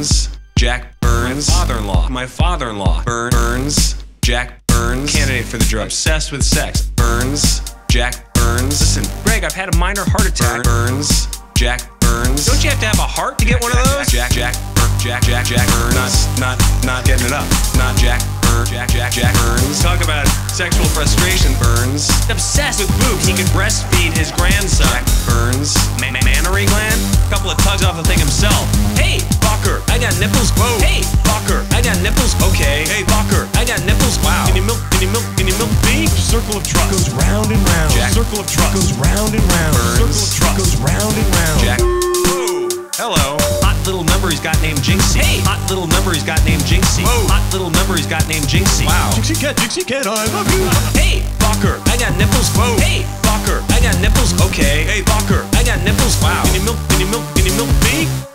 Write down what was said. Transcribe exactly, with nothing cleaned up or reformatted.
Burns, Jack Burns, my father-in-law, my father-in-law, Burns, Jack Burns, candidate for the drug, obsessed with sex, Burns, Jack Burns. Listen, Greg, I've had a minor heart attack, Burns, Jack Burns. Don't you have to have a heart to get one of those? Jack, Jack, Jack, Jack, Jack Burns. Not, not, not getting it up. Not Jack Burns, Jack, Jack, Jack Burns. Talk about sexual frustration, Burns. Obsessed with boobs. He could breastfeed his grandson. Jack Burns. Man Mannery gland. Couple of tugs off the thing himself. Hey, fucker, I got nipples. Whoa. Hey, fucker, I got nipples. Okay. Hey, fucker, I got nipples. Wow. Can you milk? Can you milk? Can you milk me? Circle of trust goes round and round. Jack. Circle of trust goes round and round. Burns. Circle of trust goes round and round. Jack. Whoa. Hello. Hot little number he's got named Jinxie. Hey. Hot little number he's got named Jinxie. Whoa. Hot little number he's got named Jinxie. Wow. Jinxie cat, Jinxie cat, I love you. Hey, fucker, I got nipples. Whoa. Hey, fucker, I got nipples. Okay. Hey, fucker, I got nipples. Wow. Can you milk? Can you milk? Can you milk me?